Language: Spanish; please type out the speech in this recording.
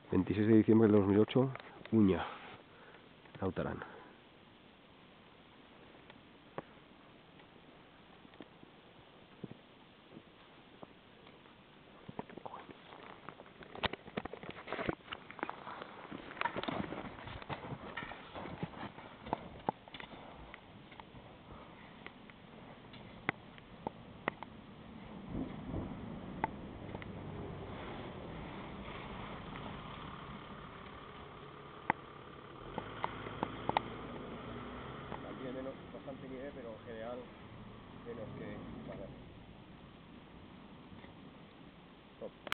26 de diciembre de 2008, Uña, Nautarán. Tiene menos, bastante nieve, pero en general menos que... Vale. Top.